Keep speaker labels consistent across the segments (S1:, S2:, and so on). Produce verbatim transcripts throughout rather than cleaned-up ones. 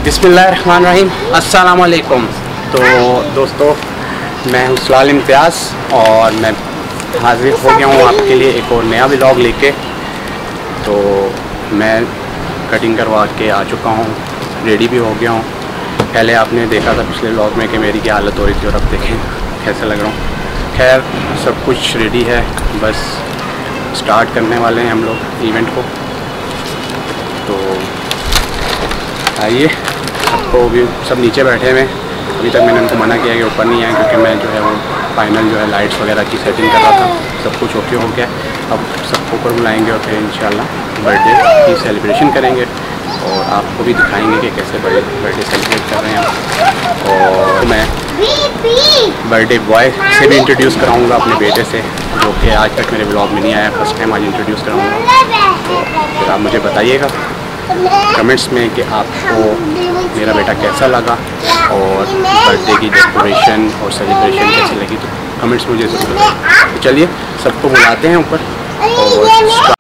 S1: बिस्मिल्लाहिर्रहमानिर्रहीम, अस्सलाम वालेकुम। तो दोस्तों, मैं हूँ सलाल इम्तियाज़ और मैं हाजिर हो गया हूँ आपके लिए एक और नया व्लॉग लेके। तो मैं कटिंग करवा के आ चुका हूँ, रेडी भी हो गया हूँ। पहले आपने देखा था पिछले व्लॉग में कि मेरी क्या हालत हो रही थी, और अब देखें कैसे लग रहा हूँ। खैर, सब कुछ रेडी है, बस स्टार्ट करने वाले हैं हम लोग इवेंट को। तो आइए, सबको भी सब नीचे बैठे हुए। अभी तक मैंने उनको मना किया कि ऊपर नहीं आए, क्योंकि मैं जो है वो फाइनल जो है लाइट्स वगैरह की सेटिंग कर रहा था। सब कुछ ओके हो गया। अब सबको ऊपर बुलाएंगे और फिर इंशाल्लाह बर्थडे की सेलिब्रेशन करेंगे और आपको भी दिखाएंगे कि कैसे बर्थडे बर्थडे सेलिब्रेट कर रहे हैं। और मैं बर्थडे बॉय से भी इंट्रोड्यूस कराऊँगा, अपने बेटे से, जो कि आज तक मेरे ब्लॉग में नहीं आया। फर्स्ट टाइम आज इंट्रोड्यूस कराऊँगा। तो फिर आप मुझे बताइएगा कमेंट्स में कि आपको मेरा बेटा कैसा लगा और बर्थडे की डेकोरेशन और सेलिब्रेशन कैसी लगी। तो कमेंट्स मुझे ज़रूर बताइए। तो चलिए, सबको बुलाते हैं ऊपर और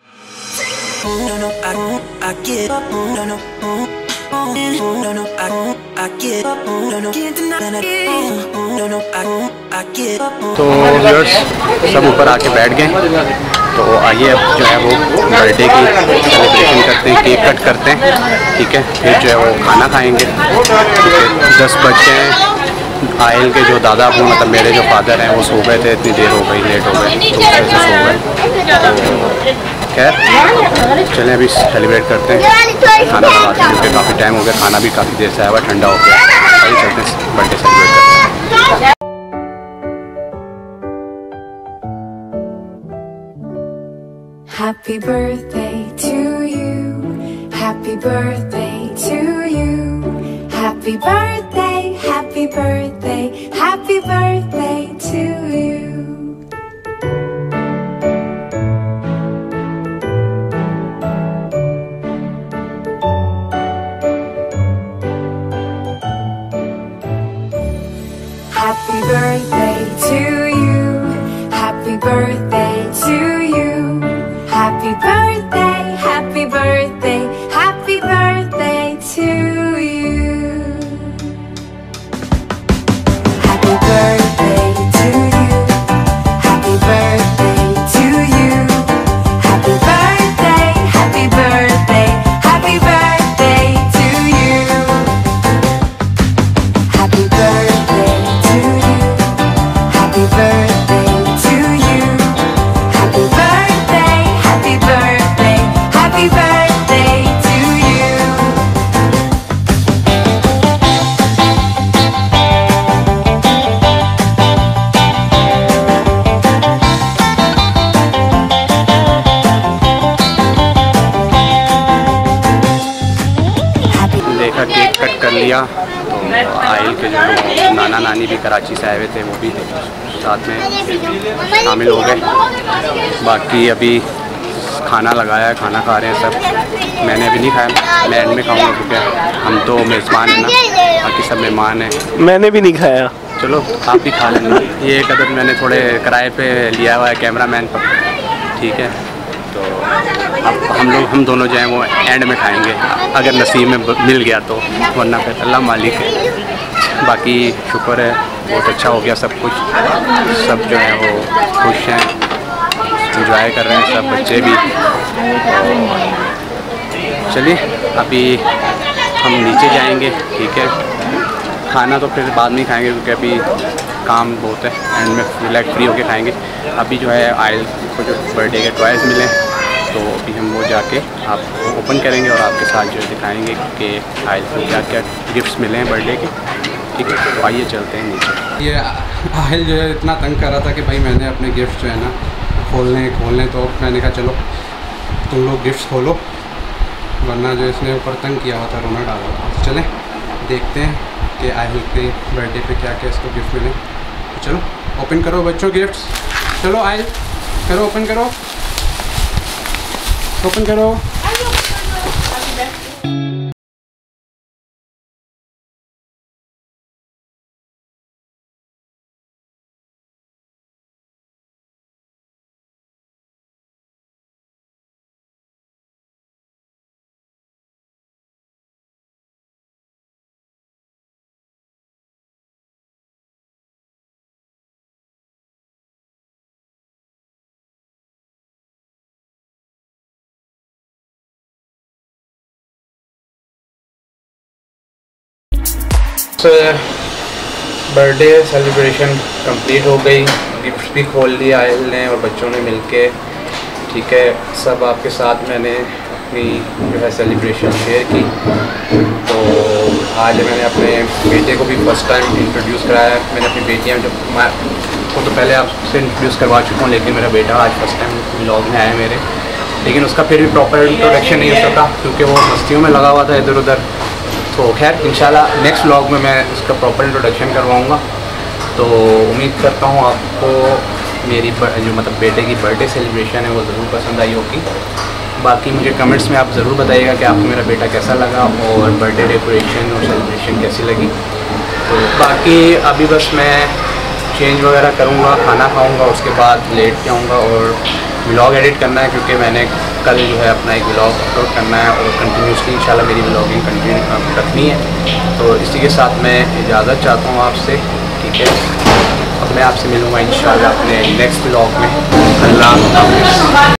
S1: तो व्यूअर्स सब ऊपर आके बैठ गए। तो आइए अब जो है वो बर्थडे की सेलिब्रेशन करते हैं, केक कट करते हैं, ठीक है। फिर जो है वो खाना खाएंगे। दस बज गए हैं। आयल के जो दादा अबू, मतलब मेरे जो फादर हैं, वो सो गए थे, इतनी देर हो गई, लेट हो गए, तो वजह से सो गए। खैर चलें, अभी सेलिब्रेट करते हैं, खाना बनाते हैं, क्योंकि काफ़ी टाइम हो गया, खाना भी काफ़ी देर से आया हुआ, ठंडा हो गया। आइए चलते हैं, बर्थडे सेलिब्रेट करते हैं।
S2: Happy birthday to you, happy birthday to you, happy birthday, happy birthday, happy birthday to you. Happy birthday to you, happy birthday to you. Happy birthday, happy birthday, happy birthday to you. Happy birthday to you, happy birthday to you. Happy birthday, happy birthday, happy birthday to you. Happy birthday to you, happy birthday to you. Happy birthday, happy birthday, happy birthday to you.
S1: देखा, cake cut कर लिया। तो oil के जो नाना नानी भी कराची से आए हुए थे, वो भी साथ में शामिल हो गए। बाकी अभी खाना लगाया है, खाना खा रहे हैं सब। मैंने अभी नहीं खाया, मैं एंड में खाऊंगा, क्योंकि हम तो मेज़बान हैं ना, बाकी सब मेहमान हैं।
S3: मैंने भी नहीं खाया।
S1: चलो आप भी खा लेना। ये एक अदर मैंने थोड़े किराए पे लिया हुआ है कैमरा मैन पर, ठीक है। तो अब हम लोग हम दोनों जो हैं वो एंड में खाएंगे, अगर नसीब में मिल गया तो, वरना फिर अल्लाह मालिक है। बाकी शुक्र है, बहुत अच्छा हो गया सब कुछ। सब जो है वो खुश हैं, एंजॉय कर रहे हैं, सब बच्चे भी। चलिए अभी हम नीचे जाएंगे, ठीक है। खाना तो फिर बाद में ही खाएंगे, क्योंकि अभी काम बहुत है, एंड में रिलैक्स फ्री होके खाएंगे। अभी जो है आयल को जो बर्थडे के टॉयज़ मिले, तो अभी हम वो जाके आपको ओपन करेंगे और आपके साथ जो है दिखाएंगे कि आयल को क्या क्या गिफ्ट्स मिले हैं बर्थडे के, ठीक है। तो आइए चलते हैं नीचे।
S4: ये आयल जो है इतना तंग कर रहा था कि भाई मैंने अपने गिफ्ट जो है ना खोलने खोलने तो मैंने कहा चलो तुम लोग गिफ्ट्स खोलो, वरना जो इसने ऊपर तंग किया हुआ था, रोना डाला था। चलें देखते हैं कि आयल के बर्थडे पे क्या क्या इसको गिफ्ट मिले। तो चलो ओपन करो बच्चों गिफ्ट्स। चलो आयल करो, ओपन करो, ओपन करो।
S1: बर्थडे सेलिब्रेशन कंप्लीट हो गई, गिफ्ट भी खोल लिया आयल ने और बच्चों ने मिलके। ठीक है, सब आपके साथ मैंने अपनी जो है सेलिब्रेशन शेयर की। तो आज मैंने अपने बेटे को भी फर्स्ट टाइम इंट्रोड्यूस कराया। मैंने अपनी बेटियाँ जो मैं को तो पहले आपसे इंट्रोड्यूस करवा चुका हूँ, लेकिन मेरा बेटा आज फर्स्ट टाइम व्लॉग में आया मेरे, लेकिन उसका फिर भी प्रॉपर इंट्रोडक्शन नहीं हो सका क्योंकि वो मस्तियों में लगा हुआ था इधर उधर। तो खैर इंशाल्लाह नेक्स्ट व्लॉग में मैं उसका प्रॉपर इंट्रोडक्शन करवाऊँगा। तो उम्मीद करता हूँ आपको मेरी जो मतलब बेटे की बर्थडे सेलिब्रेशन है वो ज़रूर पसंद आई होगी। बाकी मुझे कमेंट्स में आप ज़रूर बताइएगा कि आपको मेरा बेटा कैसा लगा और बर्थडे डेकोरेशन और सेलिब्रेशन कैसी लगी। तो बाकी अभी बस मैं चेंज वगैरह करूँगा, खाना खाऊँगा, उसके बाद लेट जाऊँगा और व्लॉग एडिट करना है क्योंकि मैंने कल जो है अपना एक व्लॉग अपलोड करना है और कंटिन्यूसली इंशाल्लाह मेरी व्लॉगिंग कंटिन्यू रखनी है। तो इसी के साथ मैं इजाज़त चाहता हूँ आपसे। ठीक है, अब मैं आपसे मिलूँगा इंशाल्लाह अपने नेक्स्ट व्लॉग में। अल्लाह हाफ़िज़।